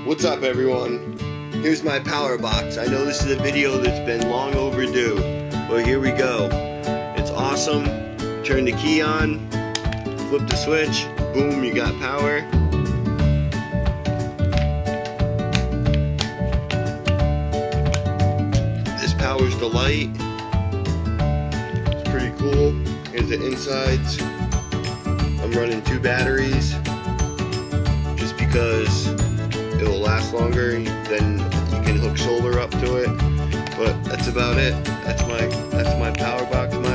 What's up, everyone? Here's my power box. I know this is a video that's been long overdue, but here we go. It's awesome. Turn the key on, flip the switch, boom, you got power. This powers the light. It's pretty cool. Here's the insides. I'm running 2 batteries just because it will last longer, then you can hook solar up to it. But that's about it. That's my power box.